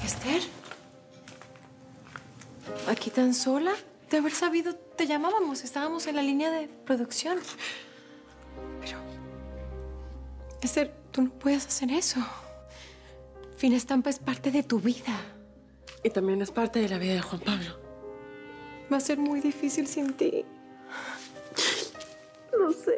Esther, ¿aquí tan sola? De haber sabido, te llamábamos. Estábamos en la línea de producción. Pero, Esther, tú no puedes hacer eso. Fina Estampa es parte de tu vida. Y también es parte de la vida de Juan Pablo. Va a ser muy difícil sin ti. No sé.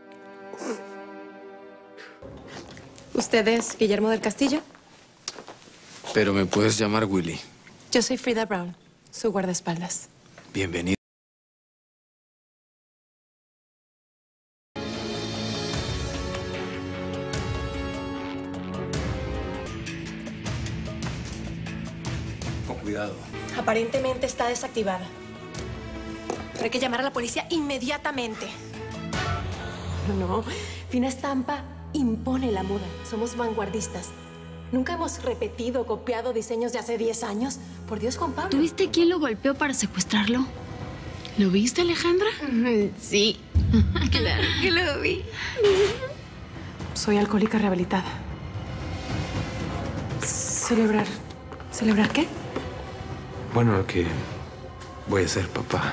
¿Usted es Guillermo del Castillo? Pero me puedes llamar Willy. Yo soy Frida Brown, su guardaespaldas. Bienvenido. Con cuidado. Aparentemente está desactivada. Pero hay que llamar a la policía inmediatamente. No, Fina Estampa impone la moda. Somos vanguardistas. Nunca hemos repetido o copiado diseños de hace 10 años. Por Dios, Juan Pablo. ¿Tú viste quién lo golpeó para secuestrarlo? ¿Lo viste, Alejandra? Sí, Claro que lo vi. soy alcohólica rehabilitada. ¿Celebrar? ¿Celebrar qué? Bueno, que voy a ser papá.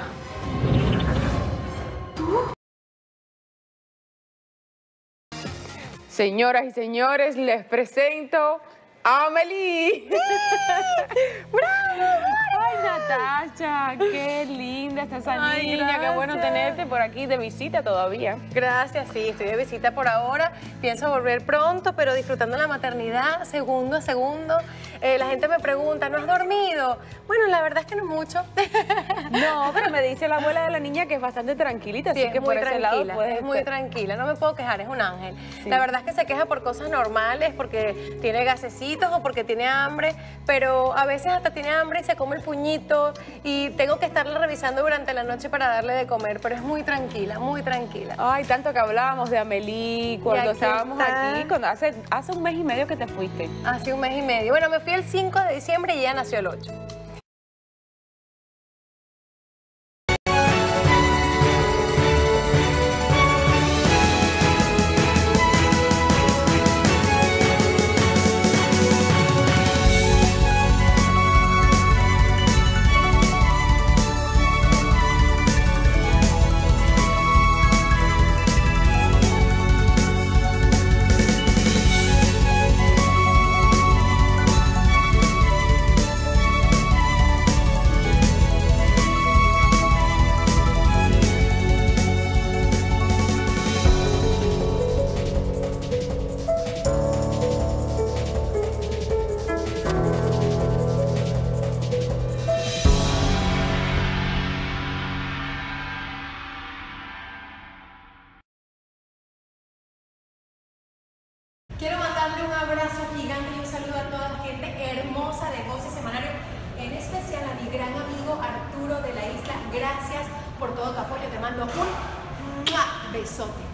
Señoras y señores, les presento a Amelie. ¡Bravo! Ay, Natasha, qué linda está esa Ay, niña. gracias. Qué bueno tenerte por aquí de visita todavía. Gracias, sí, estoy de visita por ahora. Pienso volver pronto, pero disfrutando la maternidad segundo a segundo. La gente me pregunta, ¿no has dormido? Bueno, la verdad es que no mucho. No, pero me dice la abuela de la niña que es bastante tranquilita, Sí, así que muy por ese lado tranquila, puedes es muy estar. tranquila, no me puedo quejar, es un ángel. Sí. La verdad es que se queja por cosas normales, porque tiene gasecitos o porque tiene hambre, pero a veces hasta tiene hambre y se come el puñito y tengo que estarla revisando durante la noche para darle de comer, pero es muy tranquila, muy tranquila. Ay, tanto que hablábamos de Amelie cuando aquí estábamos está. aquí, cuando hace un mes y medio que te fuiste. Hace un mes y medio. Bueno, me fui el 5 de diciembre y ella nació el 8. Quiero mandarle un abrazo gigante y un saludo a toda la gente hermosa de Voz y Semanario, en especial a mi gran amigo Arturo de la Isla. Gracias por todo tu apoyo, te mando un besote.